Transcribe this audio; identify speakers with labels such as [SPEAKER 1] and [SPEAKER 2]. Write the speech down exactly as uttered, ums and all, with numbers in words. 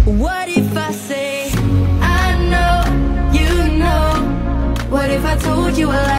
[SPEAKER 1] What if I say I know, you know? What if I told you I like